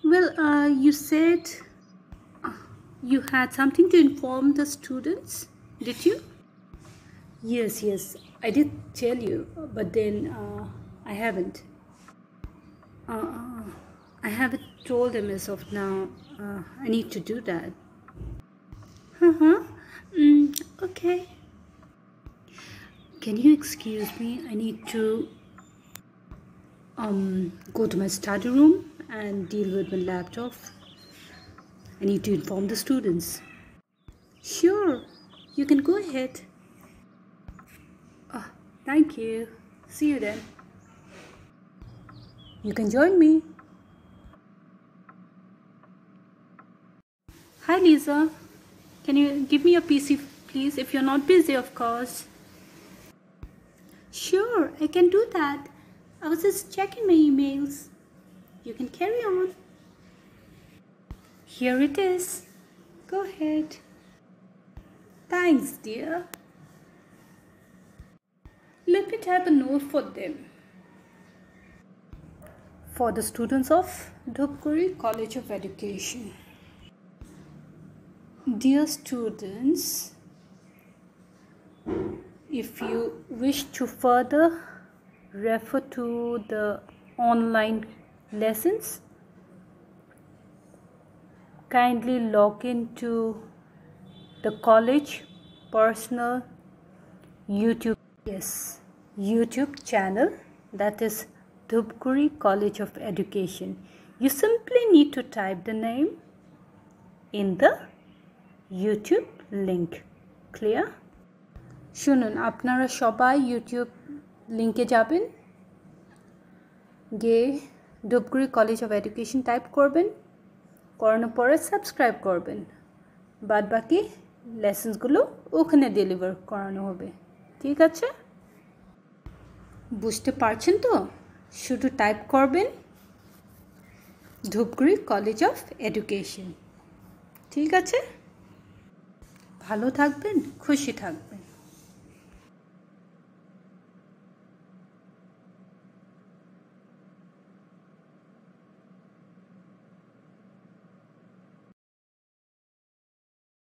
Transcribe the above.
Well, you said you had something to inform the students, did you? Yes, I did tell you, but then I haven't. Uh, I haven't told them as of now. I need to do that. Uh-huh. Okay. Can you excuse me? I need to go to my study room and deal with my laptop. I need to inform the students. Sure, you can go ahead. Ah, thank you. See you then. You can join me. Hi, Lisa. Can you give me your PC, please? If you're not busy, of course. Sure, I can do that. I was just checking my emails. You can carry on. Here it is. Go ahead. Thanks, dear. Let me type a note for them. For the students of Dhupguri College of Education. Dear students, if you wish to further refer to the online lessons, kindly log into the college personal YouTube channel, that is Dhupguri College of Education. You simply need to type the name in the YouTube link. Clear? শুনুন, আপনারা সবাই YouTube লিংকে যাবেন, গিয়ে Dhupguri college of education type করবেন, করানোর পরে subscribe করবেন। বাদ বাকি লেসন্সগুলো ওখানে ডেলিভার করানো হবে। ঠিক আছে? বুঝতে পারছেন তো? শুধু টাইপ করবেন ধূপগুড়ি কলেজ অফ এডুকেশন। ঠিক আছে? ভালো থাকবেন, খুশি থাকবেন।